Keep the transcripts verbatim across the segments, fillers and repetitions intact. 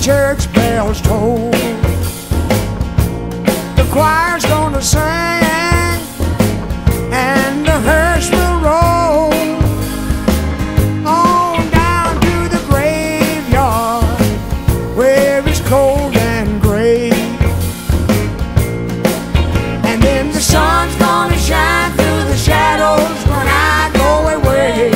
church bells toll. The choir's gonna sing and the hearse will roll on down to the graveyard where it's cold and gray. And then the sun's gonna shine through the shadows when I go away.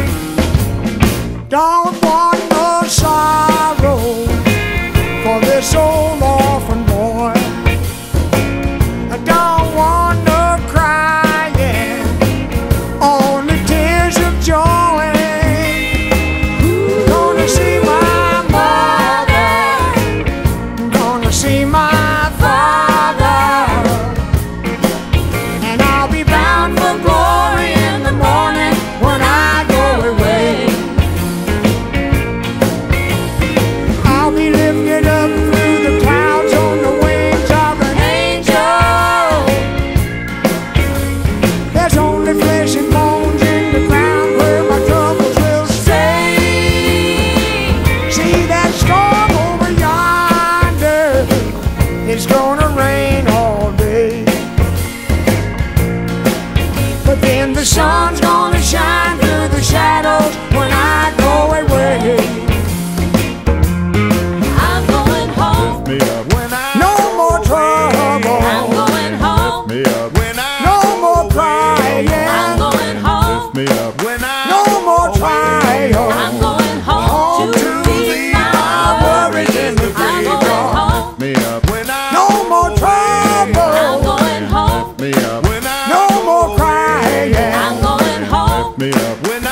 Don't want no sorrow for this old orphan boy. I don't want no crying, only tears of joy. Gonna see my mother, gonna see my father, and I'll be bound for glory in the morning when I go away. I'll be lifted up through the clouds on the wings of an angel. There's only flesh and bones in the ground where my troubles will stay. See that storm over yonder? It's gonna rain all day, but then the sun's gonna shine through the shadows when I go away. I'm going home. Me up when I No more trouble, I'm going home. me up when I no more crying, I'm going home. me up when I no more trial. I'm going home Home to to leave leave my my worries in the I'm going graveyard. home. me up when I No more I'm trouble, going home. me up when I no more crying. I'm going home. me up when I